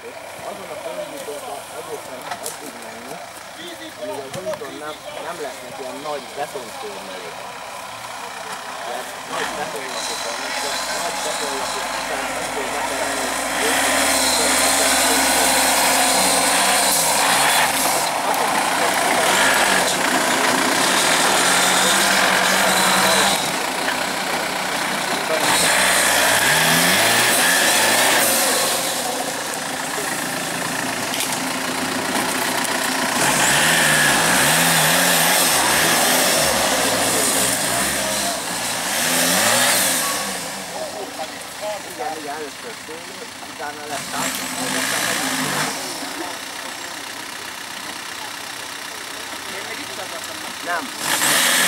És azon a fölújítóban egészen addig menni, hogy az úton nem lesznek ilyen nagy betontörmelék. Tehát nagy betonlapok vannak, csak nagy betonlapok után azért be kell menni. Igen, először szélő, utána lesz átszóló, nem.